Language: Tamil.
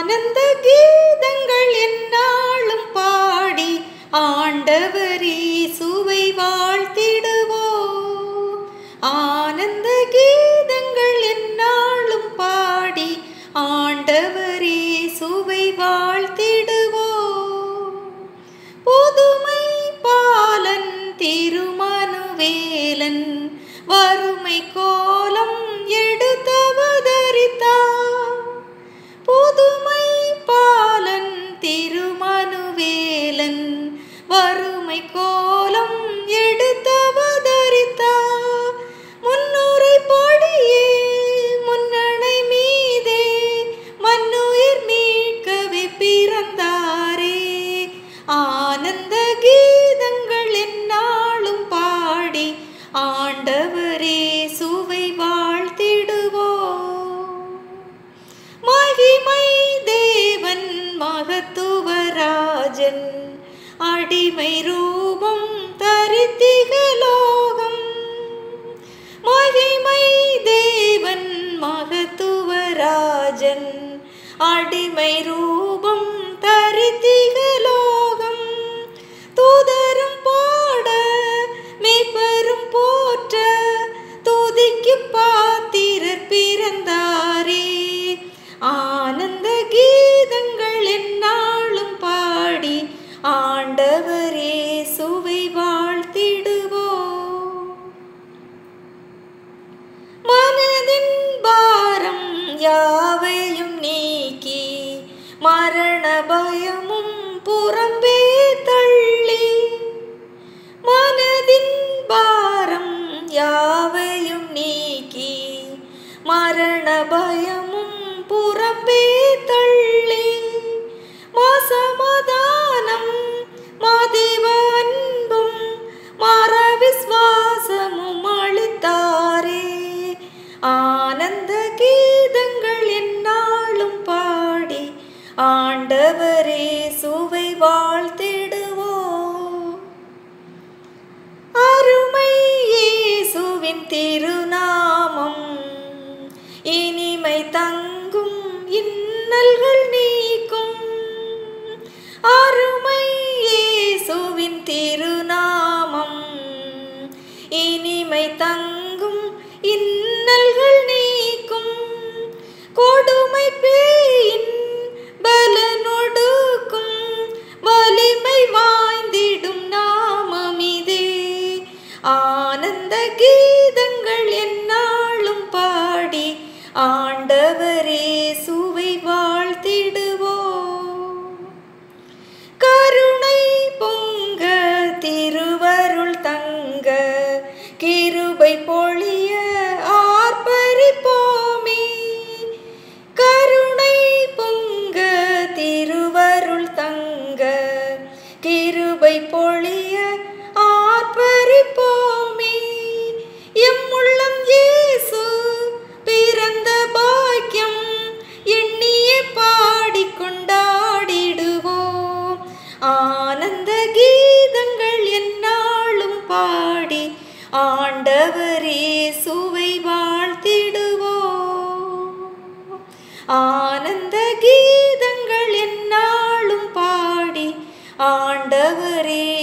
ஆனந்த கீதங்கள் எந்நாளும் பாடி ஆண்டவர் இயேசுவை வாழ்த்திடுவோம். ஆனந்த கீதங்கள் எந்நாளும் பாடி ஆண்டவர் இயேசுவை வாழ்த்திடுவோம். புதுமை பாலன் திருமனுவேலன் வறுமை கோலம் எடுத்தவதரித்தார். புதுமை பாலன் திருமனுவேலன் வறுமை கோலம் எடுத்தவதரித்தார். முன்னுரை படியே முன்னணை மீதே மண்ணுயிர் மீட்கவே பிறந்தாரே. ஆனந்த கீதங்கள் எந்நாளும் பாடி ஆண்டவர் இயேசுவை வாழ்த்திடுவோம். மகிமை தேவன் மகத்துவராஜன் அடிமை ரூபம் தரித்திகலோகம். மகிமை தேவன் மகத்துவராஜன் அடிமை ரூபம் தரித்திகலோகம். தூதரும் பாட மேய்ப்பரும் போற்ற துதிக்கு பாத்திரர் பிறந்தாரே. ஆனந்த கீதங்கள் எந்நாளும் பாடி ஆண்டவர் இயேசுவை வாழ்த்திடுவோம். மனதின் பாரம் யாவையும் நீக்கி மரண பயமும் புறம்பே தள்ளி. மனதின் பாரம் யாவையும் நீக்கி மரண பயமும் புறம்பே தள்ளி. மாசமாதானம் மாதேவ அன்பும் மாற விசுவாசமும் அளித்தாரே. ஆனந்த கீதங்கள் எந்நாளும் பாடி ஆண்டவர் இயேசுவை வாழ்த்திடுவோம். அருமை இயேசுவின் திருநாமம் இனிமை தங்கும் இன்னல்கள் நீக்கும். அருமை இயேசுவின் திருநாமம் இனிமை தங்கும் இன்னல்கள் நீக்கும். கொடுமை பேயின் பலனொடுக்கும் வலிமை வாய்ந்திடும் நாமமிதே. ஆனந்த கீதங்கள் எந்நாளும் பாடி ஆண்டவர் இயேசுவை வாழ்த்திடுவோம். கருணை பொங்க திருவருள் தங்க கிருபை பொழிய ஆர்ப்பரிப்போமே. கருணை பொங்க திருவருள் தங்க கிருபை பொழிய ஆர்ப்பரிப்போமே. எம்முள்ளம் இயேசு பிறந்த பாக்கியம் எண்ணியே பாடி கொண்டாடிடுவோம். ஆனந்த கீதங்கள் எந்நாளும் பாடி ஆண்டவர் இயேசுவை வாழ்த்திடுவோம். ஆனந்த கீதங்கள் எந்நாளும் பாடி ஆண்டவர்